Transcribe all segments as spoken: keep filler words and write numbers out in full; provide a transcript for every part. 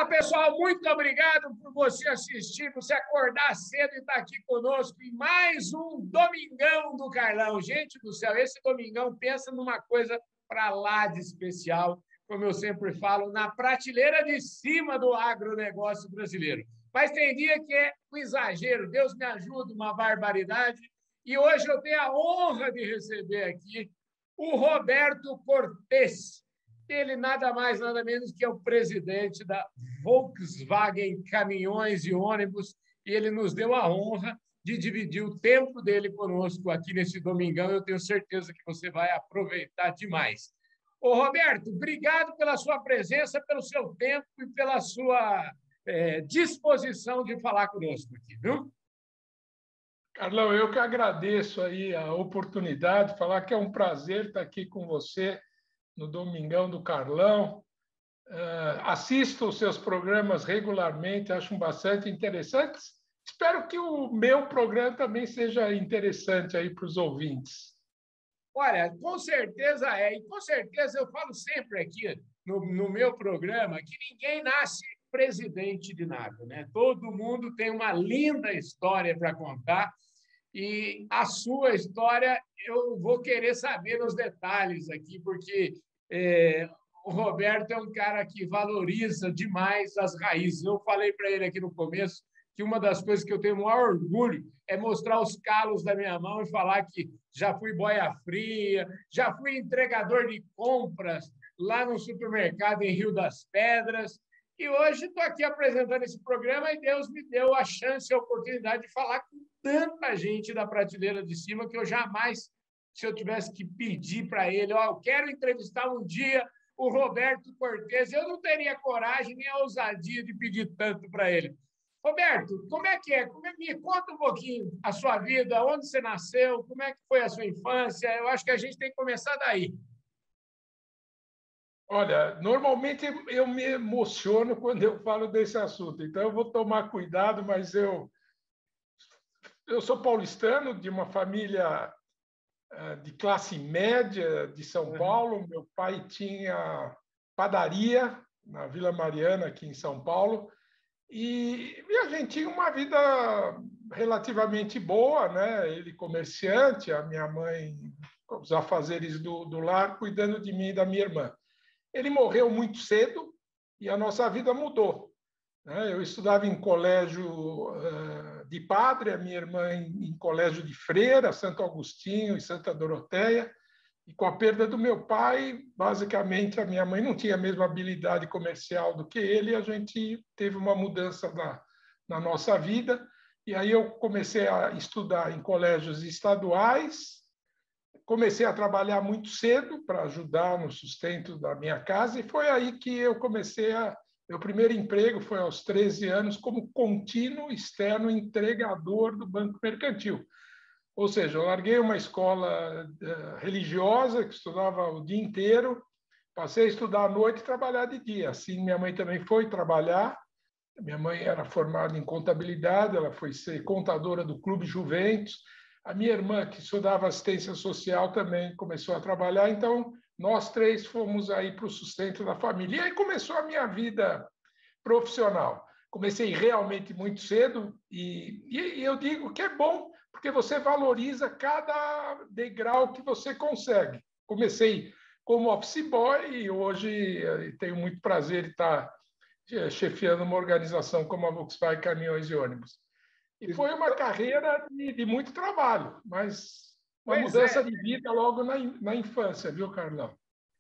Fala, pessoal, muito obrigado por você assistir, por você acordar cedo e estar aqui conosco em mais um Domingão do Carlão. Gente do céu, esse Domingão pensa numa coisa para lá de especial, como eu sempre falo, na prateleira de cima do agronegócio brasileiro. Mas tem dia que é um exagero, Deus me ajuda, uma barbaridade. E hoje eu tenho a honra de receber aqui o Roberto Cortes. Ele nada mais, nada menos que é o presidente da Volkswagen Caminhões e Ônibus, e ele nos deu a honra de dividir o tempo dele conosco aqui nesse domingão. Eu tenho certeza que você vai aproveitar demais. Ô, Roberto, obrigado pela sua presença, pelo seu tempo e pela sua é, disposição de falar conosco aqui, viu? Carlão, eu que agradeço aí a oportunidade, falar que é um prazer estar aqui com você no Domingão do Carlão. Uh, assisto os seus programas regularmente, acho bastante interessantes. Espero que o meu programa também seja interessante aí para os ouvintes. Olha, com certeza é, e com certeza eu falo sempre aqui no, no meu programa que ninguém nasce presidente de nada, né? Todo mundo tem uma linda história para contar, e a sua história eu vou querer saber nos detalhes aqui, porque é, o Roberto é um cara que valoriza demais as raízes. Eu falei para ele aqui no começo que uma das coisas que eu tenho o maior orgulho é mostrar os calos da minha mão e falar que já fui boia fria, já fui entregador de compras lá no supermercado em Rio das Pedras, e hoje estou aqui apresentando esse programa e Deus me deu a chance, a oportunidade de falar com tanta gente da prateleira de cima que eu jamais, se eu tivesse que pedir para ele, ó, eu quero entrevistar um dia o Roberto Cortes, eu não teria coragem nem a ousadia de pedir tanto para ele. Roberto, como é que é? Como é? Me conta um pouquinho a sua vida, onde você nasceu, como é que foi a sua infância. Eu acho que a gente tem que começar daí. Olha, normalmente eu me emociono quando eu falo desse assunto, então eu vou tomar cuidado, mas eu, eu sou paulistano, de uma família de classe média de São Paulo. Meu pai tinha padaria na Vila Mariana, aqui em São Paulo, e, e a gente tinha uma vida relativamente boa, né? Ele comerciante, a minha mãe, os afazeres do, do lar, cuidando de mim e da minha irmã. Ele morreu muito cedo e a nossa vida mudou. Eu estudava em colégio de padre, a minha irmã em colégio de freira, Santo Agostinho e Santa Doroteia. E com a perda do meu pai, basicamente, a minha mãe não tinha a mesma habilidade comercial do que ele, e a gente teve uma mudança na, na nossa vida. E aí eu comecei a estudar em colégios estaduais, comecei a trabalhar muito cedo para ajudar no sustento da minha casa, e foi aí que eu comecei a... Meu primeiro emprego foi aos treze anos como contínuo externo entregador do Banco Mercantil. Ou seja, eu larguei uma escola religiosa, que estudava o dia inteiro, passei a estudar à noite e trabalhar de dia. Assim, minha mãe também foi trabalhar. Minha mãe era formada em contabilidade, ela foi ser contadora do Clube Juventus. A minha irmã, que estudava assistência social, também começou a trabalhar. Então, nós três fomos aí para o sustento da família. E aí começou a minha vida profissional. Comecei realmente muito cedo e, e eu digo que é bom, porque você valoriza cada degrau que você consegue. Comecei como office boy e hoje tenho muito prazer de estar chefiando uma organização como a Volkswagen Caminhões e Ônibus. E foi uma carreira de, de muito trabalho, mas uma pois mudança é. de vida logo na, na infância, viu, Carlão?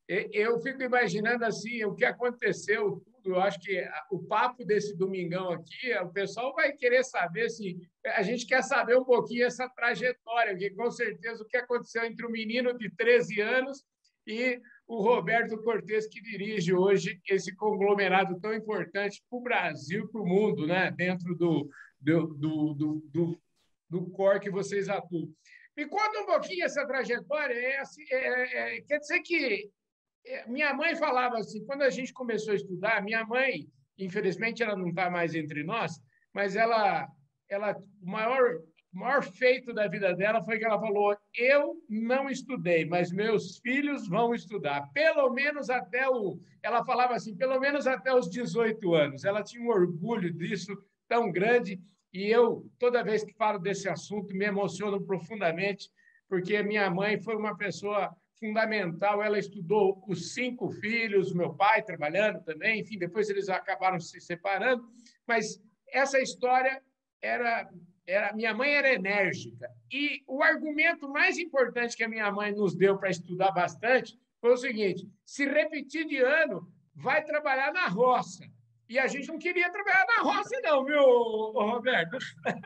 Eu fico imaginando assim, o que aconteceu, tudo. Eu acho que o papo desse domingão aqui, o pessoal vai querer saber se a gente quer saber um pouquinho essa trajetória, porque com certeza o que aconteceu entre o menino de treze anos e o Roberto Cortes, que dirige hoje esse conglomerado tão importante para o Brasil, para o mundo, né? Dentro do, do, do, do, do, do core que vocês atuam. Me conta um pouquinho essa trajetória. É, assim, é, é, quer dizer que minha mãe falava assim, quando a gente começou a estudar, minha mãe, infelizmente, ela não está mais entre nós, mas ela, ela, o maior o maior feito da vida dela foi que ela falou: eu não estudei, mas meus filhos vão estudar, pelo menos até o... Ela falava assim, pelo menos até os dezoito anos. Ela tinha um orgulho disso tão grande, e eu, toda vez que falo desse assunto, me emociono profundamente, porque minha mãe foi uma pessoa fundamental. Ela estudou os cinco filhos, meu pai trabalhando também, enfim, depois eles acabaram se separando, mas essa história era... Era, minha mãe era enérgica. E o argumento mais importante que a minha mãe nos deu para estudar bastante foi o seguinte: se repetir de ano, vai trabalhar na roça. E a gente não queria trabalhar na roça, não, viu, Roberto?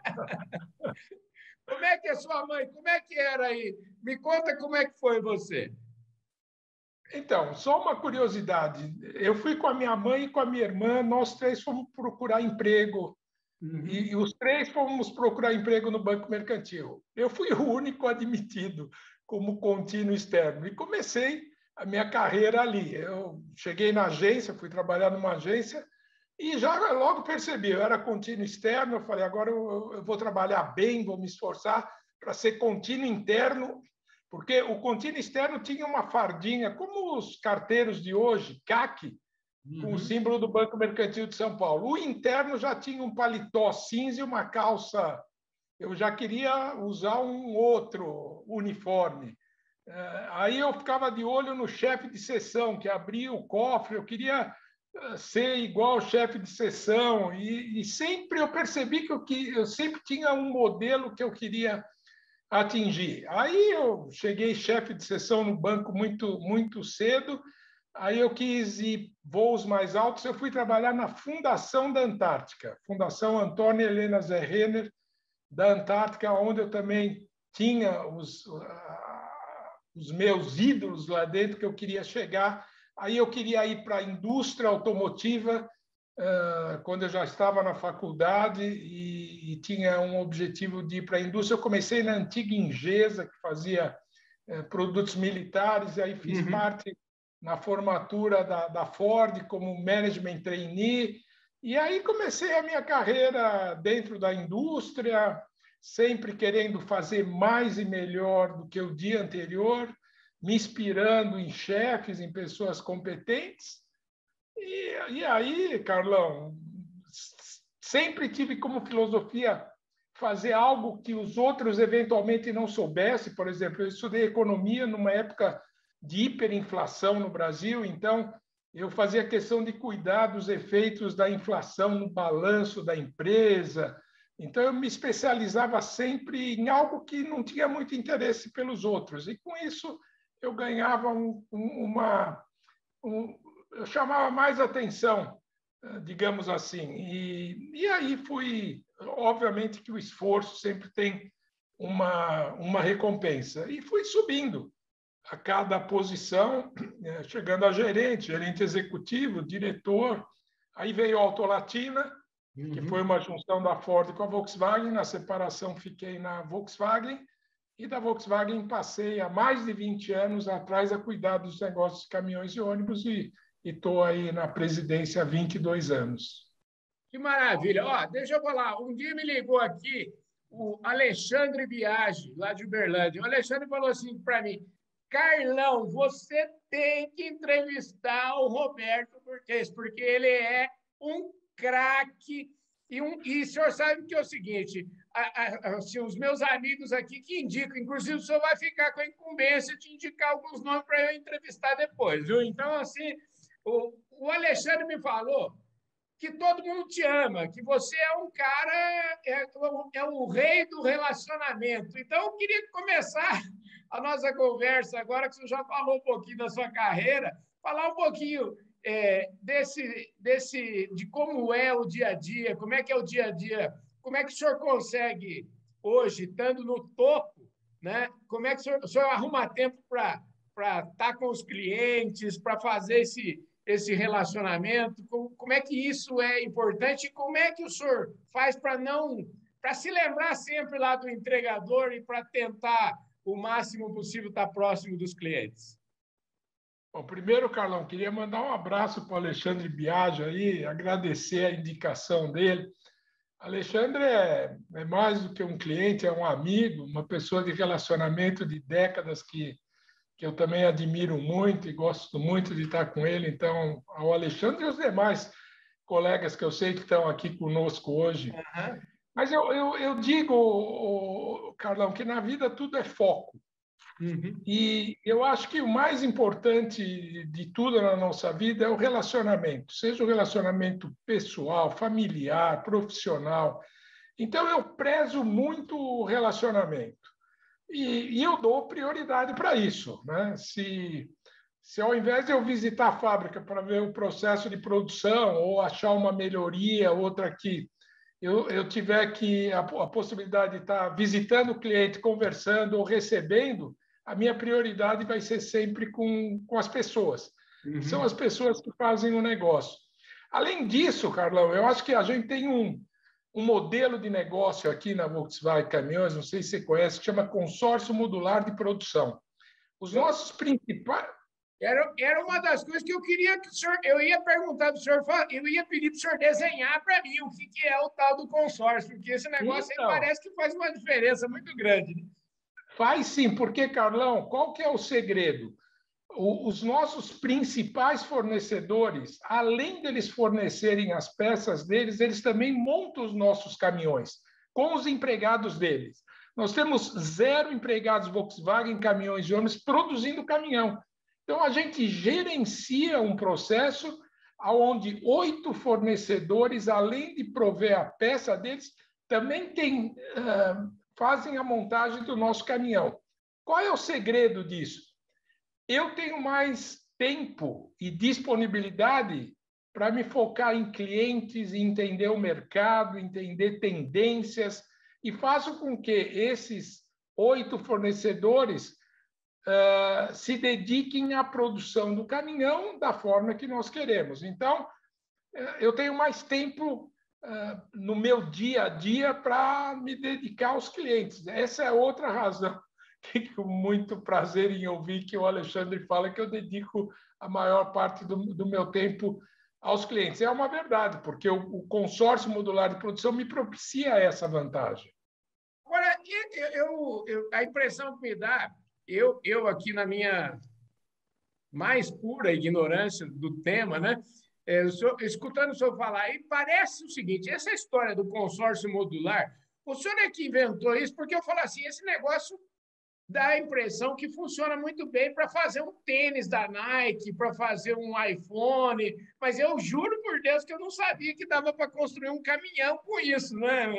Como é que é sua mãe? Como é que era aí? Me conta como é que foi você. Então, só uma curiosidade. Eu fui com a minha mãe e com a minha irmã, nós três fomos procurar emprego. Uhum. E, e os três fomos procurar emprego no Banco Mercantil. Eu fui o único admitido como contínuo externo e comecei a minha carreira ali. Eu cheguei na agência, fui trabalhar numa agência e já logo percebi, eu era contínuo externo. Eu falei, agora eu, eu vou trabalhar bem, vou me esforçar para ser contínuo interno, porque o contínuo externo tinha uma fardinha, como os carteiros de hoje, caqui, com o símbolo do Banco Mercantil de São Paulo. O interno já tinha um paletó cinza e uma calça. Eu já queria usar um outro uniforme. Aí eu ficava de olho no chefe de seção, que abria o cofre. Eu queria ser igual ao chefe de seção. E, e sempre eu percebi que eu, que eu sempre tinha um modelo que eu queria atingir. Aí eu cheguei chefe de seção no banco muito, muito cedo. Aí eu quis ir voos mais altos, eu fui trabalhar na Fundação da Antártica, Fundação Antônia Helena Zé Renner, da Antártica, onde eu também tinha os, os meus ídolos lá dentro, que eu queria chegar. Aí eu queria ir para a indústria automotiva, quando eu já estava na faculdade e, e tinha um objetivo de ir para a indústria. Eu comecei na antiga Ingesa, que fazia produtos militares, e aí fiz uhum. parte na formatura da, da Ford como management trainee, e aí comecei a minha carreira dentro da indústria, sempre querendo fazer mais e melhor do que o dia anterior, me inspirando em chefes, em pessoas competentes. E, e aí, Carlão, sempre tive como filosofia fazer algo que os outros eventualmente não soubessem. Por exemplo, eu estudei economia numa época de hiperinflação no Brasil, então eu fazia questão de cuidar dos efeitos da inflação no balanço da empresa. Então eu me especializava sempre em algo que não tinha muito interesse pelos outros, e com isso eu ganhava um, um, uma... Um, eu chamava mais atenção, digamos assim, e, e aí fui... Obviamente que o esforço sempre tem uma, uma recompensa, e fui subindo a cada posição, chegando a gerente, gerente executivo, diretor. Aí veio a Autolatina, uhum. que foi uma junção da Ford com a Volkswagen. Na separação fiquei na Volkswagen, e da Volkswagen passei há mais de vinte anos atrás a cuidar dos negócios de caminhões e ônibus, e estou aí na presidência há vinte e dois anos. Que maravilha! Ó, deixa eu falar, um dia me ligou aqui o Alexandre Biagi, lá de Uberlândia. O Alexandre falou assim para mim: Carlão, você tem que entrevistar o Roberto Cortes, porque ele é um craque. E, um, e o senhor sabe que é o seguinte, a, a, assim, os meus amigos aqui que indicam, inclusive o senhor vai ficar com a incumbência de indicar alguns nomes para eu entrevistar depois, viu? Então, assim, o, o Alexandre me falou que todo mundo te ama, que você é um cara, é, é o rei do relacionamento. Então, eu queria começar a nossa conversa agora, que você já falou um pouquinho da sua carreira, falar um pouquinho é, desse, desse, de como é o dia a dia, como é que é o dia a dia, como é que o senhor consegue, hoje, estando no topo, né? Como é que o senhor, o senhor arruma tempo para estar com os clientes, para fazer esse, esse relacionamento, como, como é que isso é importante e como é que o senhor faz para não, para se lembrar sempre lá do entregador e para tentar o máximo possível estar próximo dos clientes? Bom, primeiro, Carlão, queria mandar um abraço para o Alexandre Biagi aí, agradecer a indicação dele. Alexandre é, é mais do que um cliente, é um amigo, uma pessoa de relacionamento de décadas que, que eu também admiro muito e gosto muito de estar com ele. Então, ao Alexandre e os demais colegas que eu sei que estão aqui conosco hoje. Uhum. Mas eu, eu, eu digo, Carlão, que na vida tudo é foco. Uhum. E eu acho que o mais importante de tudo na nossa vida é o relacionamento, seja o relacionamento pessoal, familiar, profissional. Então, eu prezo muito o relacionamento. E, e eu dou prioridade para isso. Né? Se, se ao invés de eu visitar a fábrica para ver o processo de produção ou achar uma melhoria, outra aqui, eu, eu tiver que a, a possibilidade de estar visitando o cliente, conversando ou recebendo, a minha prioridade vai ser sempre com, com as pessoas. Uhum. São as pessoas que fazem o negócio. Além disso, Carlão, eu acho que a gente tem um, um modelo de negócio aqui na Volkswagen Caminhões, não sei se você conhece, que chama consórcio modular de produção. Os nossos principais... Era, era uma das coisas que eu queria que o senhor... Eu ia perguntar para o senhor, eu ia pedir para o senhor desenhar para mim o que, que é o tal do consórcio, porque esse negócio então, aí parece que faz uma diferença muito grande. Né? Faz sim, porque, Carlão, qual que é o segredo? O, os nossos principais fornecedores, além deles fornecerem as peças deles, eles também montam os nossos caminhões com os empregados deles. Nós temos zero empregados Volkswagen Caminhões de Ônibus produzindo caminhão. Então, a gente gerencia um processo onde oito fornecedores, além de prover a peça deles, também tem, uh, fazem a montagem do nosso caminhão. Qual é o segredo disso? Eu tenho mais tempo e disponibilidade para me focar em clientes, entender o mercado, entender tendências, e faço com que esses oito fornecedores uh, se dediquem à produção do caminhão da forma que nós queremos. Então, eu tenho mais tempo uh, no meu dia a dia para me dedicar aos clientes. Essa é outra razão. Tenho muito prazer em ouvir que o Alexandre fala que eu dedico a maior parte do, do meu tempo aos clientes. É uma verdade, porque o, o consórcio modular de produção me propicia essa vantagem. Agora, eu, eu, eu, a impressão que me dá, eu, eu aqui na minha mais pura ignorância do tema, né? É, o senhor, escutando o senhor falar, e parece o seguinte, essa história do consórcio modular, o senhor é que inventou isso, porque eu falo assim, esse negócio dá a impressão que funciona muito bem para fazer um tênis da Nike, para fazer um iPhone, mas eu juro por Deus que eu não sabia que dava para construir um caminhão com isso, né?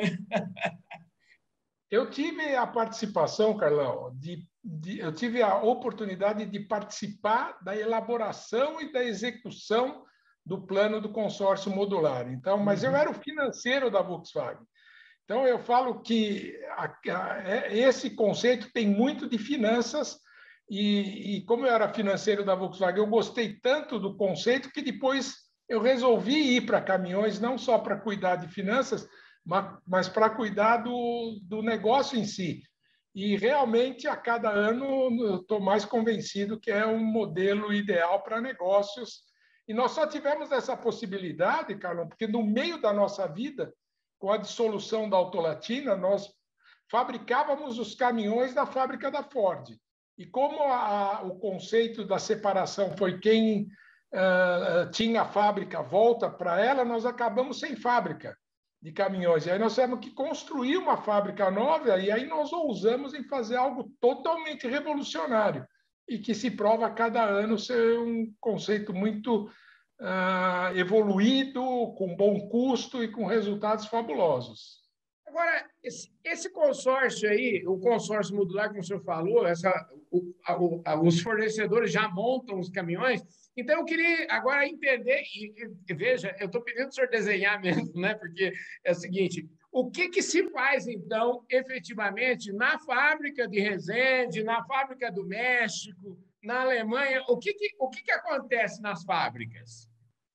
Eu tive a participação, Carlão, de, de, eu tive a oportunidade de participar da elaboração e da execução do plano do consórcio modular. Então, mas eu era o financeiro da Volkswagen. Então, eu falo que a, a, esse conceito tem muito de finanças e, e, como eu era financeiro da Volkswagen, eu gostei tanto do conceito que depois eu resolvi ir para caminhões, não só para cuidar de finanças, mas, mas para cuidar do, do negócio em si. E, realmente, a cada ano, eu estou mais convencido que é um modelo ideal para negócios. E nós só tivemos essa possibilidade, Carlão, porque no meio da nossa vida, com a dissolução da Autolatina, nós fabricávamos os caminhões da fábrica da Ford. E como a, o conceito da separação foi quem uh, tinha a fábrica volta para ela, nós acabamos sem fábrica de caminhões. E aí nós tivemos que construir uma fábrica nova e aí nós ousamos em fazer algo totalmente revolucionário e que se prova a cada ano ser um conceito muito Uh, evoluído, com bom custo e com resultados fabulosos. Agora, esse, esse consórcio aí, o consórcio modular, como o senhor falou, essa, o, a, a, os fornecedores já montam os caminhões. Então, eu queria agora entender, e, e veja, eu estou pedindo para o senhor desenhar mesmo, né? Porque é o seguinte, o que, que se faz, então, efetivamente, na fábrica de Resende, na fábrica do México, na Alemanha, o que, que, o que, que acontece nas fábricas?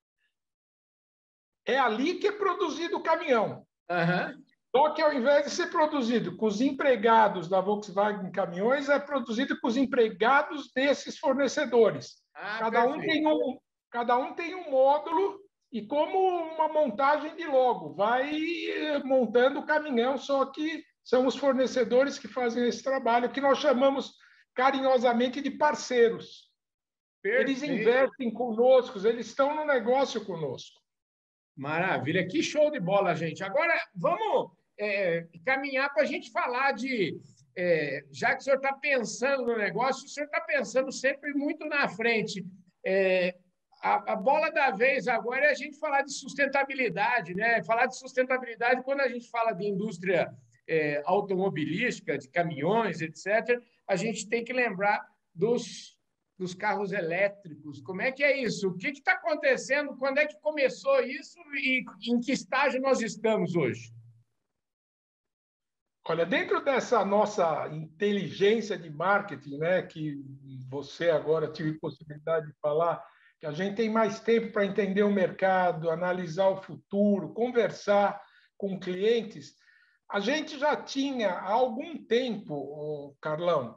É ali que é produzido o caminhão. Uhum. Só que, ao invés de ser produzido com os empregados da Volkswagen Caminhões, é produzido com os empregados desses fornecedores. Ah, cada, um tem um, cada um tem um módulo e como uma montagem de logo, vai montando o caminhão, só que são os fornecedores que fazem esse trabalho, que nós chamamos carinhosamente de parceiros. Perfeito. Eles investem conosco, eles estão no negócio conosco. Maravilha, que show de bola, gente. Agora, vamos é, caminhar para a gente falar de... É, já que o senhor está pensando no negócio, o senhor está pensando sempre muito na frente. É, a, a bola da vez agora é a gente falar de sustentabilidade, né? Falar de sustentabilidade quando a gente fala de indústria é, automobilística, de caminhões, etcétera, a gente tem que lembrar dos, dos carros elétricos. Como é que é isso? O que está acontecendo? Quando é que começou isso e em que estágio nós estamos hoje? Olha, dentro dessa nossa inteligência de marketing, né, que você agora tive possibilidade de falar, que a gente tem mais tempo para entender o mercado, analisar o futuro, conversar com clientes, a gente já tinha há algum tempo, Carlão,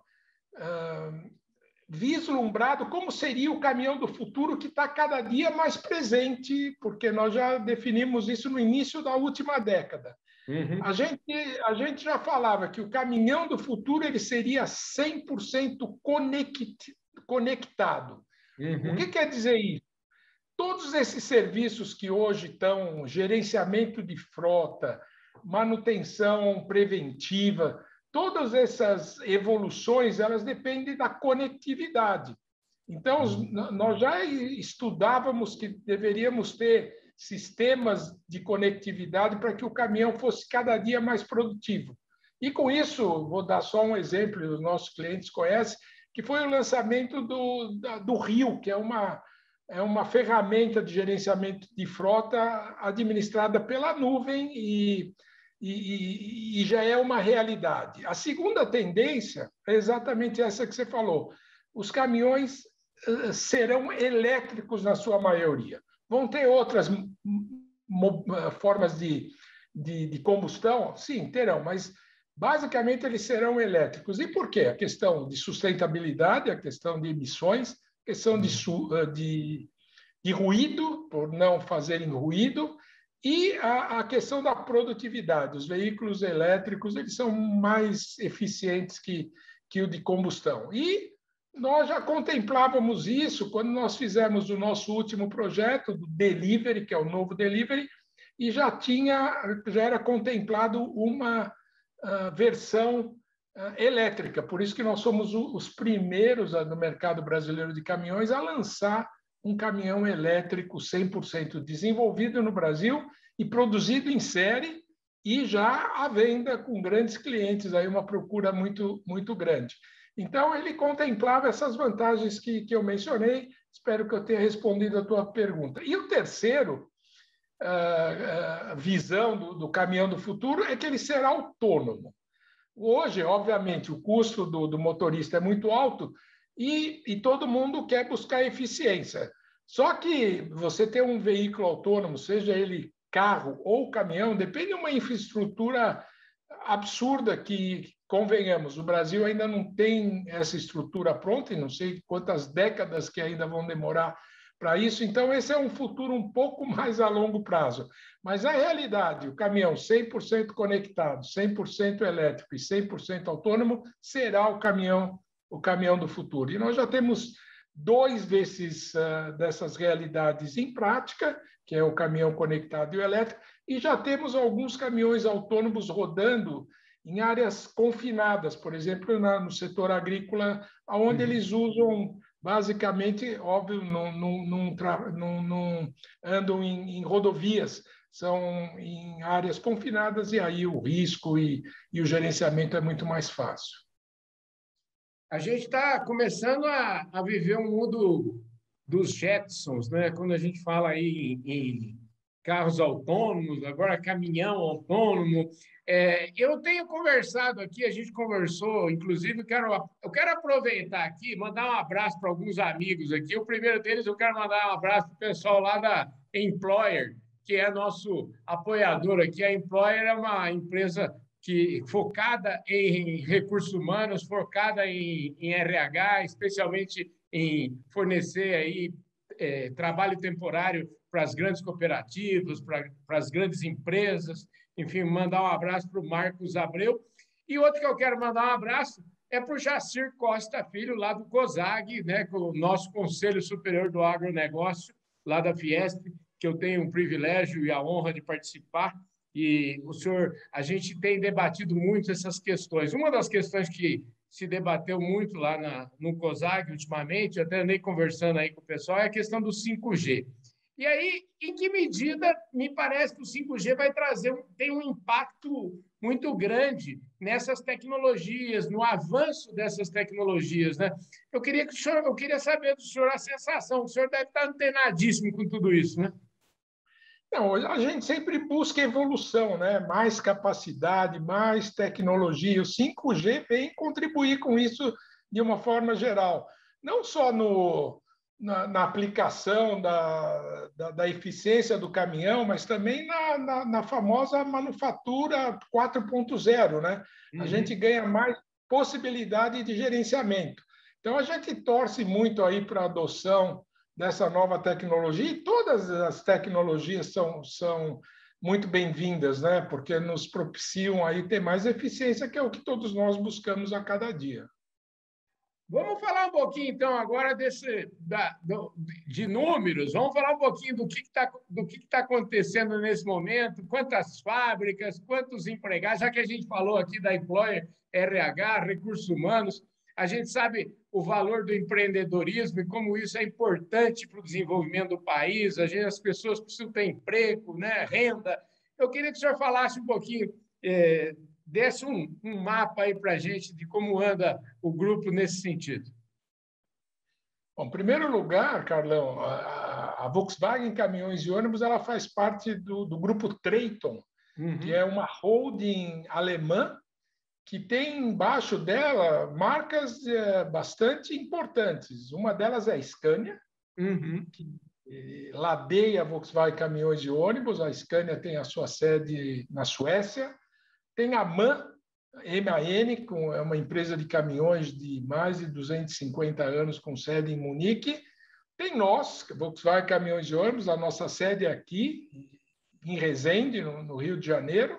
vislumbrado como seria o caminhão do futuro, que está cada dia mais presente, porque nós já definimos isso no início da última década. Uhum. A gente, a gente já falava que o caminhão do futuro ele seria cem por cento conect, conectado. Uhum. O que quer dizer isso? Todos esses serviços que hoje estão, gerenciamento de frota, manutenção preventiva, todas essas evoluções, elas dependem da conectividade. Então, nós já estudávamos que deveríamos ter sistemas de conectividade para que o caminhão fosse cada dia mais produtivo. E, com isso, vou dar só um exemplo, os nossos clientes conhecem, que foi o lançamento do, do Rio, que é uma, é uma ferramenta de gerenciamento de frota administrada pela nuvem e E, e, e já é uma realidade. A segunda tendência é exatamente essa que você falou. Os caminhões uh, serão elétricos na sua maioria. Vão ter outras formas de, de, de combustão? Sim, terão, mas basicamente eles serão elétricos. E por quê? A questão de sustentabilidade, a questão de emissões, a questão de, de, de ruído, por não fazerem ruído, e a, a questão da produtividade. Os veículos elétricos eles são mais eficientes que, que o de combustão. E nós já contemplávamos isso quando nós fizemos o nosso último projeto, do Delivery, que é o novo Delivery, e já, tinha, já era contemplado uma uh, versão uh, elétrica. Por isso que nós somos o, os primeiros uh, no mercado brasileiro de caminhões a lançar um caminhão elétrico cem por cento desenvolvido no Brasil e produzido em série e já à venda com grandes clientes, aí uma procura muito, muito grande. Então, ele contemplava essas vantagens que, que eu mencionei. Espero que eu tenha respondido a tua pergunta. E o terceiro, a, a visão do, do caminhão do futuro é que ele será autônomo. Hoje, obviamente, o custo do, do motorista é muito alto, E, e todo mundo quer buscar eficiência. Só que você ter um veículo autônomo, seja ele carro ou caminhão, depende de uma infraestrutura absurda que, convenhamos, o Brasil ainda não tem essa estrutura pronta e não sei quantas décadas que ainda vão demorar para isso. Então, esse é um futuro um pouco mais a longo prazo. Mas, na realidade, o caminhão cem por cento conectado, cem por cento elétrico e cem por cento autônomo será o caminhão o caminhão do futuro. E nós já temos dois desses, uh, dessas realidades em prática, que é o caminhão conectado e o elétrico, e já temos alguns caminhões autônomos rodando em áreas confinadas, por exemplo, na, no setor agrícola, onde uhum. eles usam, basicamente, óbvio, não, não, não, não, não andam em, em rodovias, são em áreas confinadas, e aí o risco e, e o gerenciamento é muito mais fácil. A gente está começando a, a viver um mundo dos Jetsons, né? Quando a gente fala aí em, em carros autônomos, agora caminhão autônomo. É, eu tenho conversado aqui, a gente conversou, inclusive, eu quero, eu quero aproveitar aqui, mandar um abraço para alguns amigos aqui. O primeiro deles, eu quero mandar um abraço para o pessoal lá da Employer, que é nosso apoiador aqui. A Employer é uma empresa que focada em recursos humanos, focada em, em R H, especialmente em fornecer aí é, trabalho temporário para as grandes cooperativas, para, para as grandes empresas. Enfim, mandar um abraço para o Marcos Abreu. E outro que eu quero mandar um abraço é para o Jacir Costa Filho, lá do COSAG, né, com o nosso Conselho Superior do Agronegócio, lá da Fiesp, que eu tenho o privilégio e a honra de participar. E o senhor, a gente tem debatido muito essas questões. Uma das questões que se debateu muito lá na, no COSAG ultimamente, até andei conversando aí com o pessoal, é a questão do cinco G. E aí, em que medida me parece que o cinco G vai trazer um, tem um impacto muito grande nessas tecnologias, no avanço dessas tecnologias, né? Eu queria que o senhor, eu queria saber do senhor a sensação, o senhor deve estar antenadíssimo com tudo isso, né? Não, a gente sempre busca evolução, né? Mais capacidade, mais tecnologia. O cinco G vem contribuir com isso de uma forma geral, não só no, na, na aplicação da, da, da eficiência do caminhão, mas também na, na, na famosa manufatura quatro ponto zero, né? Uhum. A gente ganha mais possibilidade de gerenciamento. Então, a gente torce muito aí para a adoção dessa nova tecnologia, e todas as tecnologias são, são muito bem-vindas, né? Porque nos propiciam aí ter mais eficiência, que é o que todos nós buscamos a cada dia. Vamos falar um pouquinho, então, agora desse, da, do, de números, vamos falar um pouquinho do que está do que está acontecendo nesse momento, quantas fábricas, quantos empregados, já que a gente falou aqui da Employer R H, recursos humanos, a gente sabe o valor do empreendedorismo e como isso é importante para o desenvolvimento do país, a gente, as pessoas precisam ter emprego, né, renda. Eu queria que o senhor falasse um pouquinho, é, desse um, um mapa aí para a gente de como anda o grupo nesse sentido. Bom, em primeiro lugar, Carlão, a, a Volkswagen Caminhões e Ônibus ela faz parte do, do grupo Traton, uhum. que é uma holding alemã que tem embaixo dela marcas é, bastante importantes. Uma delas é a Scania, uhum. que é, ladeia a Volkswagen Caminhões e Ônibus. A Scania tem a sua sede na Suécia. Tem a MAN, M A N, com, é uma empresa de caminhões de mais de duzentos e cinquenta anos, com sede em Munique. Tem nós, Volkswagen Caminhões e Ônibus, a nossa sede é aqui, em Resende, no, no Rio de Janeiro.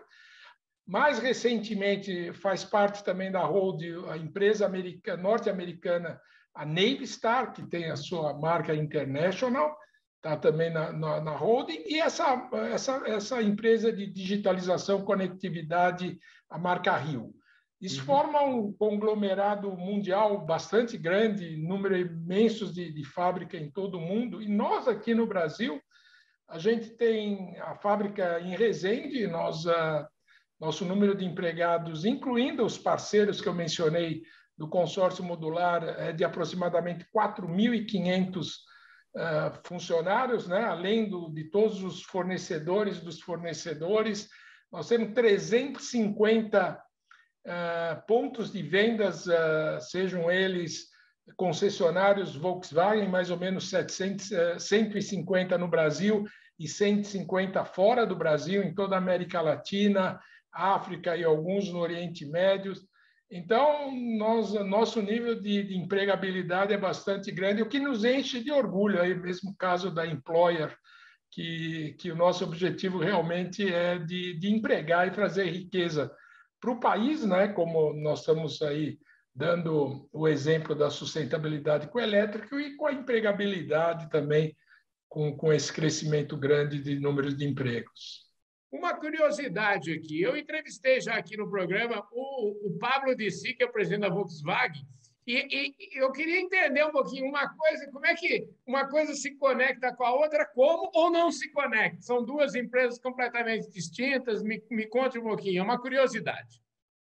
Mais recentemente, faz parte também da holding a empresa norte-americana, a Navistar, que tem a sua marca International, está também na, na, na holding, e essa, essa, essa empresa de digitalização, conectividade, a marca Rio. Isso uhum. forma um conglomerado mundial bastante grande, número imenso de, de fábrica em todo o mundo, e nós aqui no Brasil, a gente tem a fábrica em Resende, nós... Uh, Nosso número de empregados, incluindo os parceiros que eu mencionei do consórcio modular, é de aproximadamente quatro mil e quinhentos uh, funcionários, né? Além do, de todos os fornecedores dos fornecedores. Nós temos trezentos e cinquenta uh, pontos de vendas, uh, sejam eles concessionários Volkswagen, mais ou menos setecentos, uh, cento e cinquenta no Brasil e cento e cinquenta fora do Brasil, em toda a América Latina, África e alguns no Oriente Médio. Então, nós, nosso nível de, de empregabilidade é bastante grande, o que nos enche de orgulho, aí mesmo caso da Employer, que, que o nosso objetivo realmente é de, de empregar e trazer riqueza para o país, né? Como nós estamos aí dando o exemplo da sustentabilidade com o elétrico e com a empregabilidade também, com, com esse crescimento grande de números de empregos. Uma curiosidade aqui, eu entrevistei já aqui no programa o, o Pablo Dissi, que é o presidente da Volkswagen, e, e eu queria entender um pouquinho uma coisa, como é que uma coisa se conecta com a outra, como ou não se conecta? São duas empresas completamente distintas, me, me conte um pouquinho, é uma curiosidade.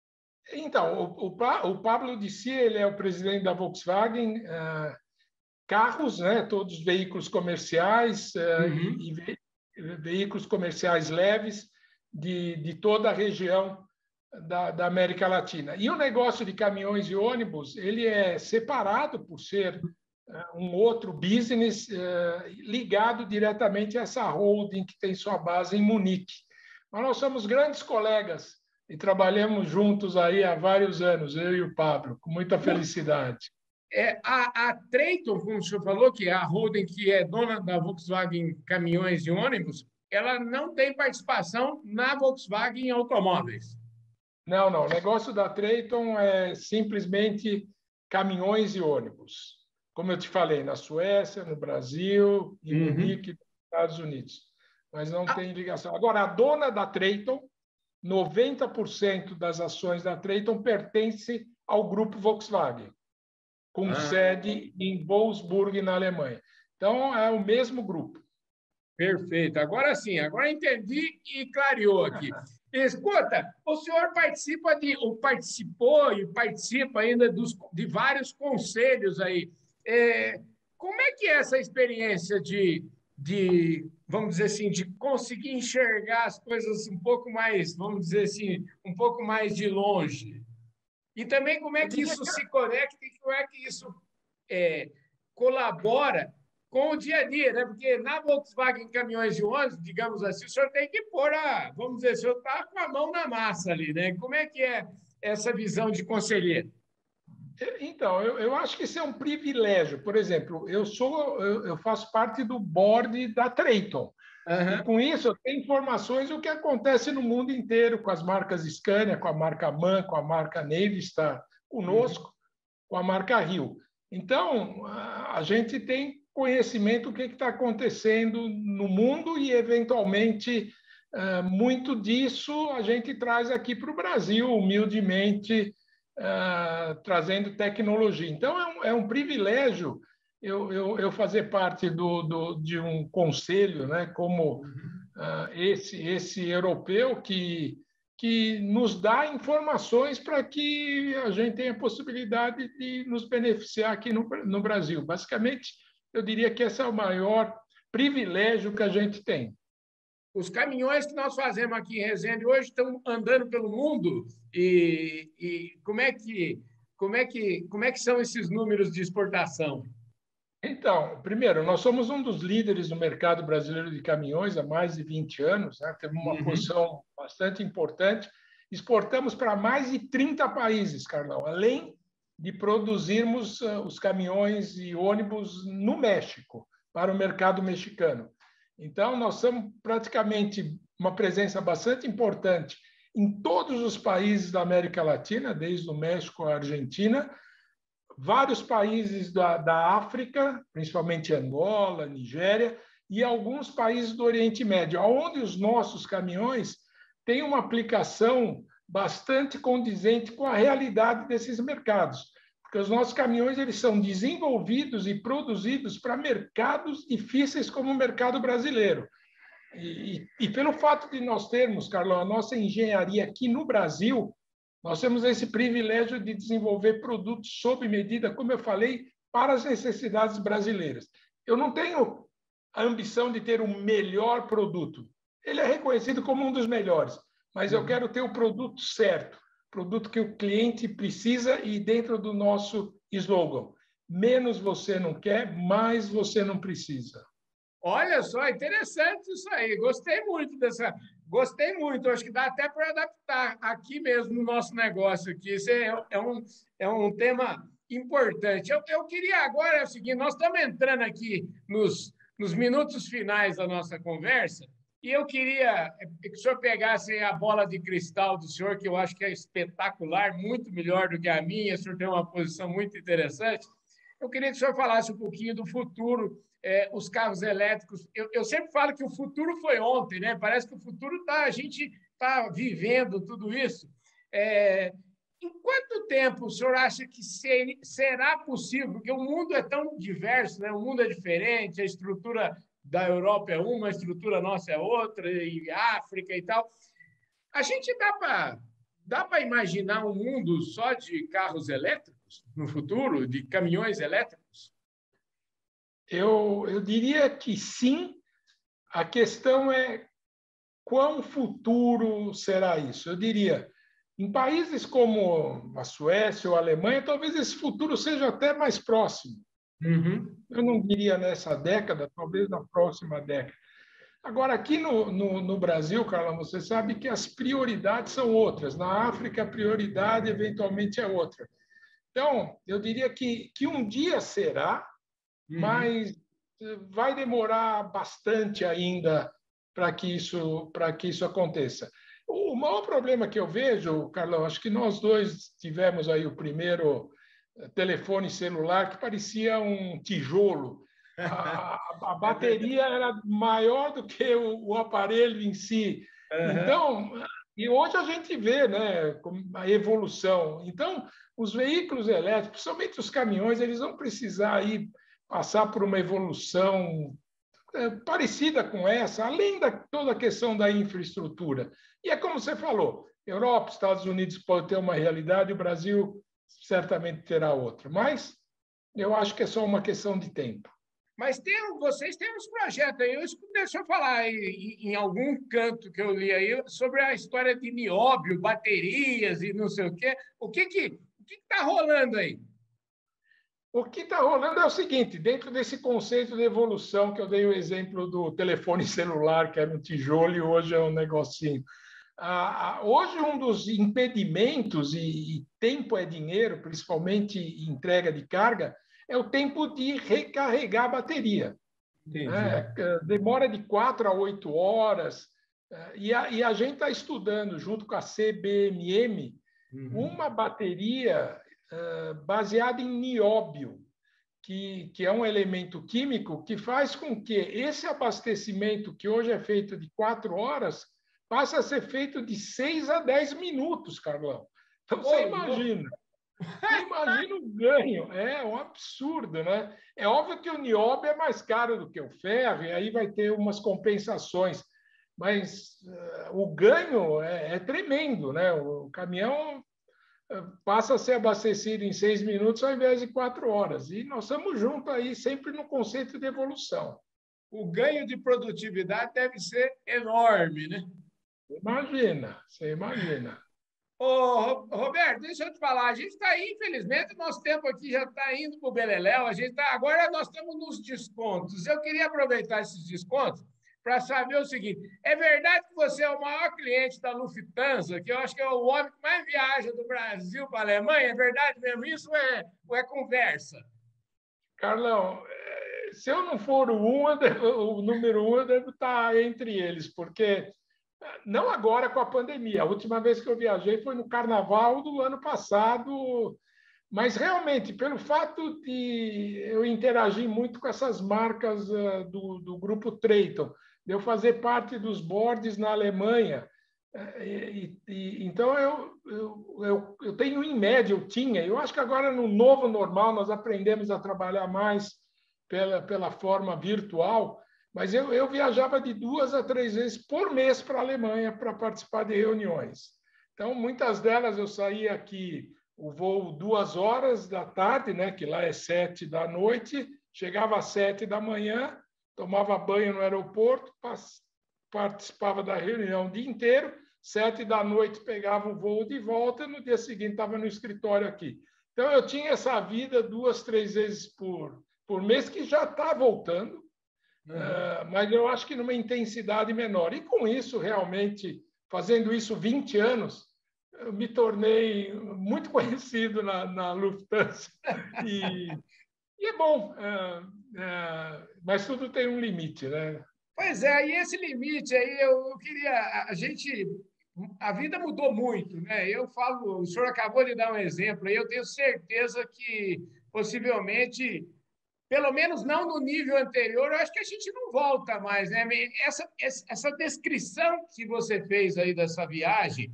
Então, o, o, o Pablo Dissi, ele é o presidente da Volkswagen, uh, carros, né, todos veículos comerciais uh, uhum. e, e veículos comerciais leves de, de toda a região da, da América Latina. E o negócio de caminhões e ônibus, ele é separado por ser uh, um outro business uh, ligado diretamente a essa holding que tem sua base em Munique. Mas nós somos grandes colegas e trabalhamos juntos aí há vários anos, eu e o Pablo, com muita felicidade. É, a, a Traton, como o senhor falou, que é a holding que é dona da Volkswagen Caminhões e Ônibus, ela não tem participação na Volkswagen Automóveis. Não, não. O negócio da Traton é simplesmente caminhões e ônibus. Como eu te falei, na Suécia, no Brasil, em Uhum. Munique, nos Estados Unidos. Mas não Ah, tem ligação. Agora, a dona da Traton, noventa por cento das ações da Traton pertence ao grupo Volkswagen, com ah, sede em Wolfsburg, na Alemanha. Então, é o mesmo grupo. perfeito. Agora sim, agora entendi e clareou aqui. Escuta, o senhor participa de, ou participou e participa ainda dos, de vários conselhos aí. É, como é que é essa experiência de, de, vamos dizer assim, de conseguir enxergar as coisas um pouco mais, vamos dizer assim, um pouco mais de longe? E também como é Eu que diria isso que se conecta e como é que isso é, colabora com o dia a dia, né? Porque na Volkswagen Caminhões e Ônibus, digamos assim, o senhor tem que pôr a, vamos dizer, o senhor está com a mão na massa ali, né? Como é que é essa visão de conselheiro? Então, eu, eu acho que isso é um privilégio. Por exemplo, eu sou, eu, eu faço parte do board da Traton. E Uhum, com isso eu tenho informações do que acontece no mundo inteiro, com as marcas Scania, com a marca MAN, com a marca Navistar uhum. conosco, com a marca Rio. Então, a gente tem conhecimento do que está acontecendo no mundo e, eventualmente, muito disso a gente traz aqui para o Brasil, humildemente, trazendo tecnologia. Então, é um, é um privilégio eu, eu, eu fazer parte do, do, de um conselho, né, como Uhum. uh, esse, esse europeu que, que nos dá informações para que a gente tenha a possibilidade de nos beneficiar aqui no, no Brasil. Basicamente, eu diria que esse é o maior privilégio que a gente tem. Os caminhões que nós fazemos aqui em Resende hoje estão andando pelo mundo e, e como é que como é que como é que são esses números de exportação? Então, primeiro, nós somos um dos líderes no mercado brasileiro de caminhões há mais de vinte anos, né? Temos uma Uhum. posição bastante importante. Exportamos para mais de trinta países, Carlão, além de produzirmos uh, os caminhões e ônibus no México, para o mercado mexicano. Então, nós somos praticamente uma presença bastante importante em todos os países da América Latina, desde o México à Argentina, vários países da, da África, principalmente Angola, Nigéria, e alguns países do Oriente Médio, onde os nossos caminhões têm uma aplicação bastante condizente com a realidade desses mercados, porque os nossos caminhões eles são desenvolvidos e produzidos para mercados difíceis como o mercado brasileiro. E, e, e pelo fato de nós termos, Carlão, a nossa engenharia aqui no Brasil, nós temos esse privilégio de desenvolver produtos sob medida, como eu falei, para as necessidades brasileiras. Eu não tenho a ambição de ter o melhor produto. Ele é reconhecido como um dos melhores, mas eu Uhum. quero ter o produto certo, produto que o cliente precisa e dentro do nosso slogan. Menos você não quer, mais você não precisa. Olha só, interessante isso aí. Gostei muito dessa. Gostei muito. Acho que dá até para adaptar aqui mesmo no nosso negócio aqui. Isso é, é, um, é um tema importante. Eu, eu queria agora é o seguinte: nós estamos entrando aqui nos, nos minutos finais da nossa conversa, e eu queria que o senhor pegasse a bola de cristal do senhor, que eu acho que é espetacular, muito melhor do que a minha. O senhor tem uma posição muito interessante. Eu queria que o senhor falasse um pouquinho do futuro, é, os carros elétricos. Eu, eu sempre falo que o futuro foi ontem, né? Parece que o futuro está, a gente está vivendo tudo isso. É, em quanto tempo o senhor acha que ser, será possível? Porque o mundo é tão diverso, né? O mundo é diferente, a estrutura da Europa é uma, a estrutura nossa é outra, e África e tal. A gente dá para dá para imaginar um mundo só de carros elétricos no futuro, de caminhões elétricos? Eu, eu diria que sim. A questão é quão futuro será isso? Eu diria, em países como a Suécia ou a Alemanha, talvez esse futuro seja até mais próximo. Uhum. Eu não diria nessa década, talvez na próxima década. Agora, aqui no, no, no Brasil, Carla, você sabe que as prioridades são outras. Na África, a prioridade eventualmente é outra. Então, eu diria que, que um dia será, uhum. mas vai demorar bastante ainda para que isso, para que isso aconteça. O maior problema que eu vejo, Carlão, acho que nós dois tivemos aí o primeiro telefone celular que parecia um tijolo. A, a bateria era maior do que o, o aparelho em si. Uhum. Então, e hoje a gente vê, né, a evolução. Então, os veículos elétricos, principalmente os caminhões, eles vão precisar aí passar por uma evolução é, parecida com essa, além da toda a questão da infraestrutura. E é como você falou, Europa, Estados Unidos podem ter uma realidade, o Brasil certamente terá outra. Mas eu acho que é só uma questão de tempo. Mas tem, vocês têm uns projetos aí. Eu deixa eu falar em, em algum canto que eu li aí sobre a história de nióbio, baterias e não sei o quê. O que que o que está rolando aí? O que está rolando é o seguinte, dentro desse conceito de evolução, que eu dei o exemplo do telefone celular, que era um tijolo e hoje é um negocinho. Ah, hoje, um dos impedimentos, e, e tempo é dinheiro, principalmente entrega de carga, é o tempo de recarregar a bateria. É, demora de quatro a oito horas. E a, e a gente está estudando, junto com a C B M M, uhum. uma bateria uh, baseada em nióbio, que, que é um elemento químico que faz com que esse abastecimento, que hoje é feito de quatro horas, passe a ser feito de seis a dez minutos, Carlão. Então, você oh, imagina. Você imagina o ganho, é um absurdo, né? É óbvio que o nióbio é mais caro do que o ferro, e aí vai ter umas compensações, mas uh, o ganho é, é tremendo, né? O caminhão uh, passa a ser abastecido em seis minutos ao invés de quatro horas, e nós estamos juntos aí sempre no conceito de evolução. O ganho de produtividade deve ser enorme, né? Imagina, você imagina. Ô, Roberto, deixa eu te falar, a gente está aí, infelizmente, o nosso tempo aqui já está indo para o beleléu, a gente tá, agora nós estamos nos descontos. Eu queria aproveitar esses descontos para saber o seguinte, é verdade que você é o maior cliente da Lufthansa, que eu acho que é o homem que mais viaja do Brasil para a Alemanha, é verdade mesmo isso ou é, ou é conversa? Carlão, se eu não for o, um, eu devo, o número um, eu devo estar entre eles, porque... Não agora com a pandemia. A última vez que eu viajei foi no carnaval do ano passado, mas realmente, pelo fato de eu interagir muito com essas marcas do, do grupo Traton, de eu fazer parte dos boards na Alemanha, e, e, então eu, eu, eu, eu tenho em média, eu tinha, eu acho que agora no novo normal nós aprendemos a trabalhar mais pela, pela forma virtual. Mas eu, eu viajava de duas a três vezes por mês para a Alemanha para participar de reuniões. Então, muitas delas eu saía aqui, o voo duas horas da tarde, né, que lá é sete da noite, chegava às sete da manhã, tomava banho no aeroporto, participava da reunião o dia inteiro, sete da noite pegava o voo de volta, e no dia seguinte estava no escritório aqui. Então, eu tinha essa vida duas, três vezes por, por mês, que já está voltando. Uhum. Uh, mas eu acho que numa intensidade menor. E com isso, realmente, fazendo isso vinte anos, eu me tornei muito conhecido na, na Lufthansa. E, e é bom, uh, uh, mas tudo tem um limite, né? Pois é, e esse limite aí, eu, eu queria... A gente... A vida mudou muito, né? Eu falo... O senhor acabou de dar um exemplo aí, eu tenho certeza que, possivelmente... Pelo menos não no nível anterior, eu acho que a gente não volta mais, né? Essa, essa descrição que você fez aí dessa viagem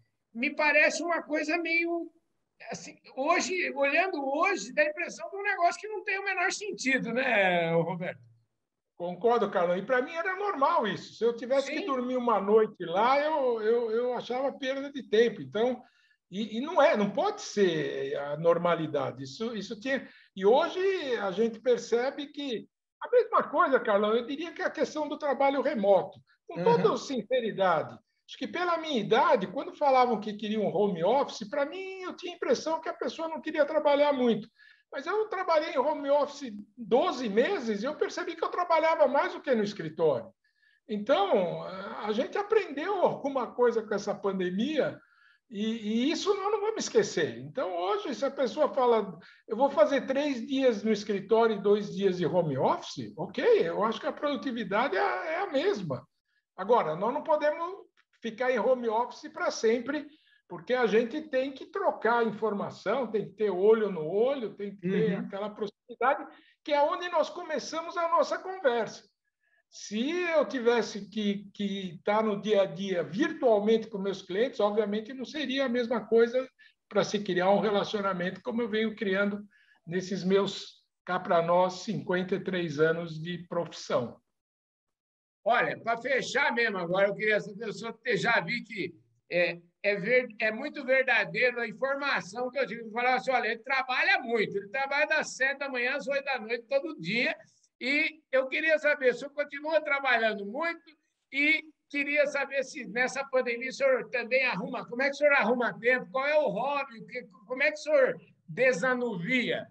me parece uma coisa meio... Assim, hoje, olhando hoje, dá a impressão de um negócio que não tem o menor sentido, né, Roberto? Concordo, Carlão. E para mim era normal isso. Se eu tivesse Sim. que dormir uma noite lá, eu, eu, eu achava perda de tempo. Então, e, e não é, não pode ser a normalidade. Isso, isso tinha... E hoje a gente percebe que a mesma coisa, Carlão, eu diria que é a questão do trabalho remoto. Com uhum. toda sinceridade, acho que pela minha idade, quando falavam que queriam home office, para mim eu tinha a impressão que a pessoa não queria trabalhar muito. Mas eu trabalhei em home office doze meses e eu percebi que eu trabalhava mais do que no escritório. Então, a gente aprendeu alguma coisa com essa pandemia E, e isso nós não vamos esquecer. Então, hoje, se a pessoa fala, eu vou fazer três dias no escritório e dois dias de home office, ok, eu acho que a produtividade é a, é a mesma. Agora, nós não podemos ficar em home office para sempre, porque a gente tem que trocar informação, tem que ter olho no olho, tem que ter uhum. aquela proximidade, que é onde nós começamos a nossa conversa. Se eu tivesse que, que estar no dia a dia virtualmente com meus clientes, obviamente não seria a mesma coisa para se criar um relacionamento como eu venho criando nesses meus, cá para nós, cinquenta e três anos de profissão. Olha, para fechar mesmo agora, eu queria saber, eu já vi que é, é, ver, é muito verdadeiro a informação que eu tive. Falar assim, olha, ele trabalha muito, ele trabalha das sete da manhã às oito da noite todo dia. E eu queria saber, o senhor continua trabalhando muito e queria saber se nessa pandemia o senhor também arruma, como é que o senhor arruma tempo, qual é o hobby, como é que o senhor desanuvia?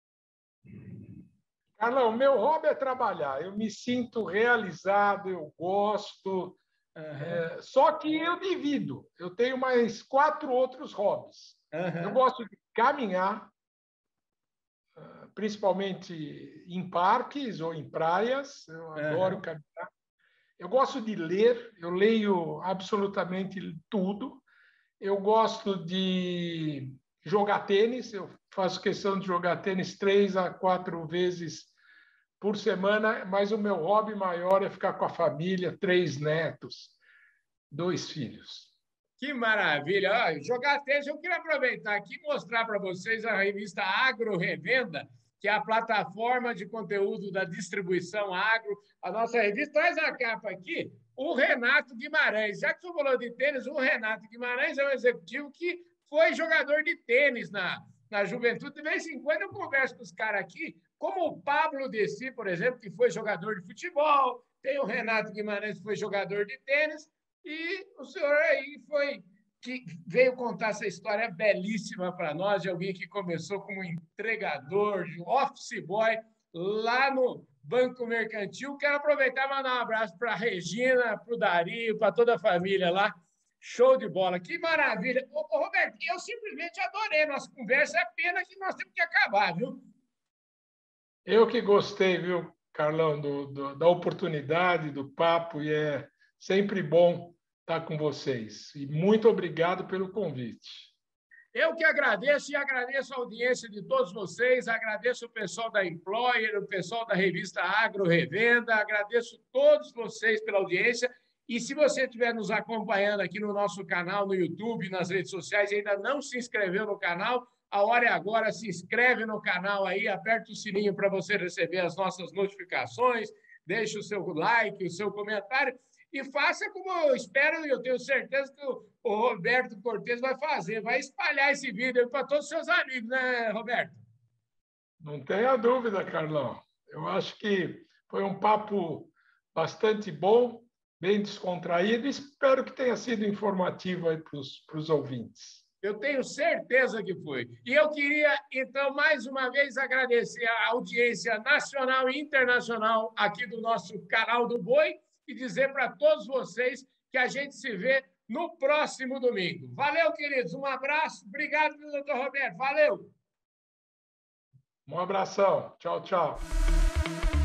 Carlão, o meu hobby é trabalhar, eu me sinto realizado, eu gosto, uhum. é, só que eu divido, eu tenho mais quatro outros hobbies. Uhum. Eu gosto de caminhar, principalmente em parques ou em praias, eu uhum. adoro caminhar. Eu gosto de ler, eu leio absolutamente tudo. Eu gosto de jogar tênis, eu faço questão de jogar tênis três a quatro vezes por semana, mas o meu hobby maior é ficar com a família, três netos, dois filhos. Que maravilha! Ah, jogar tênis, eu queria aproveitar aqui e mostrar para vocês a revista Agro Revenda, que é a plataforma de conteúdo da distribuição agro. A nossa revista traz a capa aqui, o Renato Guimarães. Já que você falou de tênis, o Renato Guimarães é um executivo que foi jogador de tênis na, na juventude. De vez em quando eu converso com os caras aqui, como o Pablo Desi, por exemplo, que foi jogador de futebol, tem o Renato Guimarães, que foi jogador de tênis, e o senhor aí foi que veio contar essa história belíssima para nós, de alguém que começou como entregador, de office boy, lá no Banco Mercantil. Quero aproveitar e mandar um abraço para a Regina, para o Dario, para toda a família lá. Show de bola, que maravilha. Ô, ô, Roberto, eu simplesmente adorei a nossa conversa, é pena que nós temos que acabar, viu? Eu que gostei, viu, Carlão, do, do, da oportunidade, do papo, e é sempre bom estar com vocês. E muito obrigado pelo convite. Eu que agradeço e agradeço a audiência de todos vocês, agradeço o pessoal da Employer, o pessoal da revista Agro Revenda, agradeço todos vocês pela audiência. E se você estiver nos acompanhando aqui no nosso canal, no YouTube, nas redes sociais, e ainda não se inscreveu no canal, a hora é agora, se inscreve no canal aí, aperta o sininho para você receber as nossas notificações, deixe o seu like, o seu comentário, e faça como eu espero, e eu tenho certeza que o, o Roberto Cortes vai fazer, vai espalhar esse vídeo para todos os seus amigos, né, Roberto? Não tenha dúvida, Carlão. Eu acho que foi um papo bastante bom, bem descontraído, e espero que tenha sido informativo aí para os ouvintes. Eu tenho certeza que foi. E eu queria, então, mais uma vez agradecer a audiência nacional e internacional aqui do nosso canal do Boi e dizer para todos vocês que a gente se vê no próximo domingo. Valeu, queridos. Um abraço. Obrigado, doutor Roberto. Valeu. Um abração. Tchau, tchau.